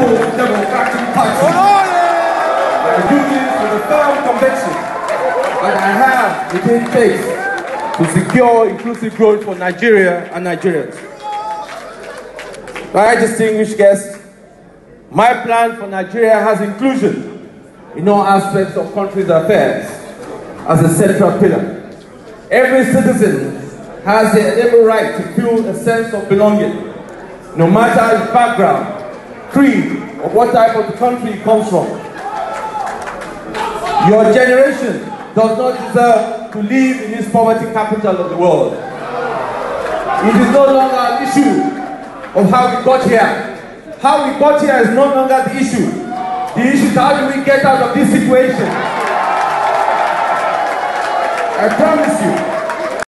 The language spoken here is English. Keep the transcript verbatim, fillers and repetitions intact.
People's Democratic Party. I do this with a firm conviction that I have what it takes to secure inclusive growth for Nigeria and Nigerians. My distinguished guests, my plan for Nigeria has inclusion in all aspects of country's affairs as a central pillar. Every citizen has the inevitable right to feel a sense of belonging, no matter his background, creed, or what type of country he comes from. Your generation does not deserve to live in this poverty capital of the world. It is no longer an issue of how we got here. How we got here is no longer the issue. The issue is how do we get out of this situation. I promise you,